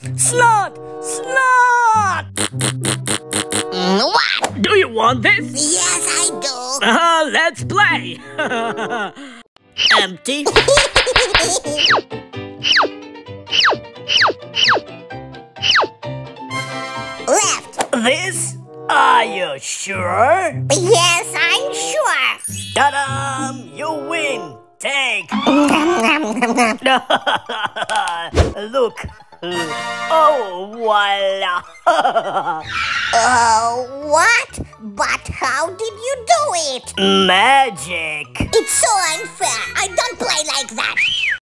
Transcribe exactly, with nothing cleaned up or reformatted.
Slot! Slot! Mm, what? Do you want this? Yes, I do. Uh, let's play! Empty. Left. This? Are you sure? Yes, I'm sure. Ta-da! You win! Take! Look! Oh, voila! Uh, what? But how did you do it? Magic! It's so unfair. I don't play like that.